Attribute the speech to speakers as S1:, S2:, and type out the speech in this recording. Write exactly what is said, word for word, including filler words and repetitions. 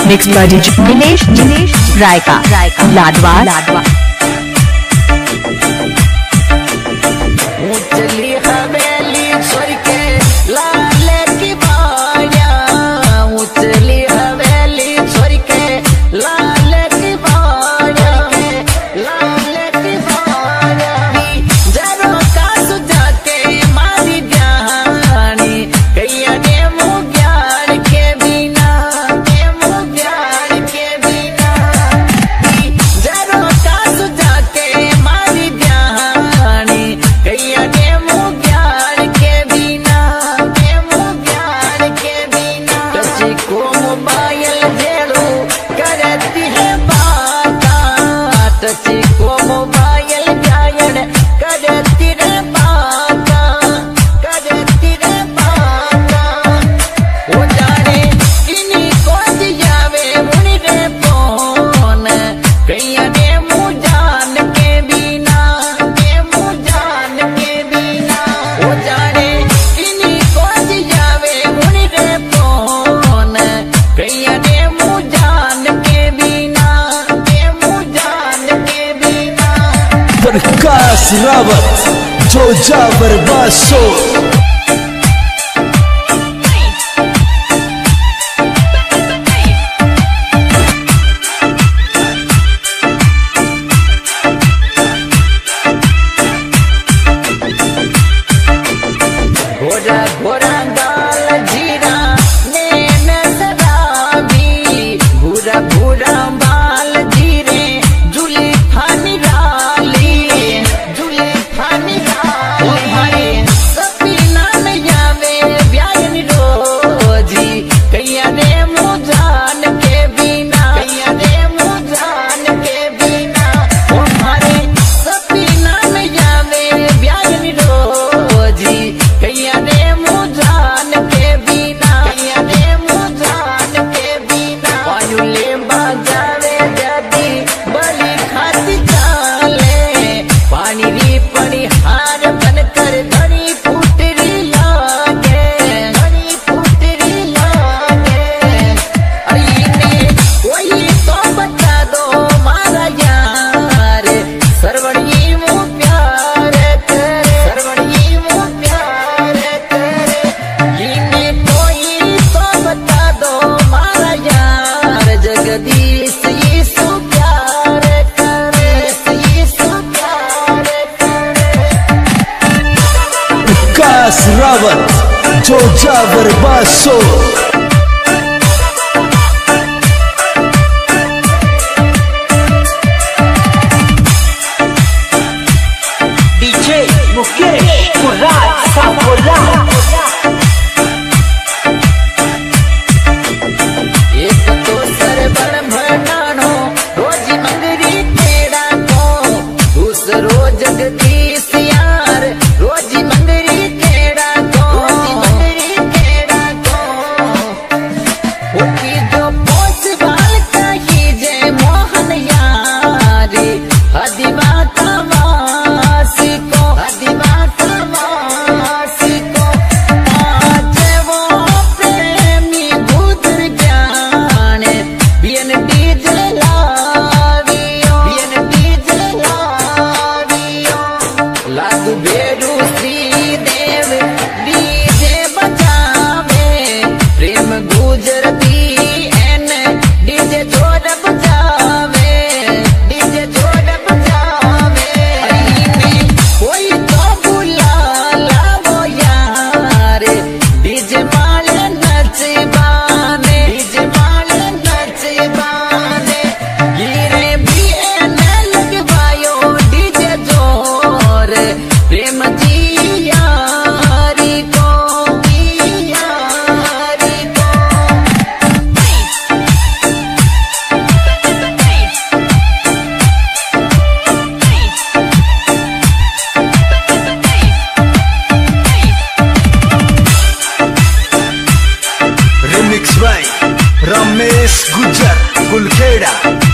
S1: Mix by DJ Dinesh Dinesh Rayka Rayka Ladwa Ladwa.
S2: चली हवेली छोड़ के लाल की बाया, उचली हवेली छोड़ के लाल की बाया, लाल की बाया। जरो का सुझा के मारी जानी कैया ने मुँह ज्ञान के बिना, के मुँह ज्ञान के बिना। जरो का सुझा के मारी जानी कैया ने को मोबाइल जेड़ो करती है बाता, टची को मोबाइल जायन करती रे बाता, करती रे बाता। वो जाने किन्हीं को दियावे मुनि रे फोन कैया ने मुँह जान के बिना, के मुँह जान के बिना। वो जाने किन्हीं को दियावे मुनि रे फोन कैया ने मुँह जान के बिना, के मुँह जान के बिना।
S3: प्रकाश रावत जो जावर बासो
S2: घोड़ा घोड़ा गाल जीरा नैन शराबी, भूरा भूरा बाल जीरे जुली फानी राली, जुली फानी राली। सपीना में जावे ब्यायन रोजी कैया ने मुँह जान के बिना, कैया ने मुँह जान के बिना। हमारे सपीना में जावे ब्यायन रोजी कैया ने मुँह जान के बिना, कैया ने मुँह जान के बिना। पायुले बाजारे जाती बली खाती चाले, पानी री पड़ी हार बनकर धनी फुटरी लागे, धनी फुटरी लागे। अरे कोई तो बता दो मारा यार, सरवणी मुँह प्यार करे, सरवणी मुँह प्यार करे। इन्हें कोई तो बता दो मारा यार, जगदीश यीशु प्यार करे, यीशु प्यार करे।
S3: प्रकाश रावत जो जावर बासो
S4: डीजे मुकेश कुर्राज सापोला।
S2: एक तो सरबड़ भरनानो रोजी मंगरी तेरा को, दूसरो जगदीश यार रोजी मंगरी तेरा को, रोजी मंगरी तेरा को। होती जो पोस बाल कही जय मोहन यारी, हदिवा तमासी को, हदिवा तमासी को। आज वो प्रेमी गुदर जाने बियन डीजे लावियो, बियन डीजे लावियो। लागू बेरू श्रीदेव डीजे बजावे, प्रेम गुजरती एन डीजे जोर बजावे, डीजे जोर बजावे। कोई तो बुला लावो यार, डीजे माले नचे बाने, डीजे माले नचे बाने। गिरे भी एने लगवायो डीजे जोर, प्रेम जी यारी को, यारी को।
S3: Remix by Ramesh Gujjar कुलखेड़ा।